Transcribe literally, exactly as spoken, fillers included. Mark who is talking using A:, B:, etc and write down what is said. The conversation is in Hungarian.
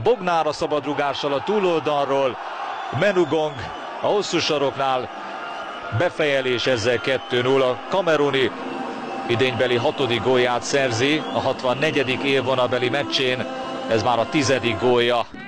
A: Bognár a szabadrugással a túloldalról, Menugong a hosszú saroknál, befejelés, ezzel kettő null. A kameruni idénybeli hatodik gólját szerzi a hatvannegyedik élvonalbeli meccsén, ez már a tizedik gólja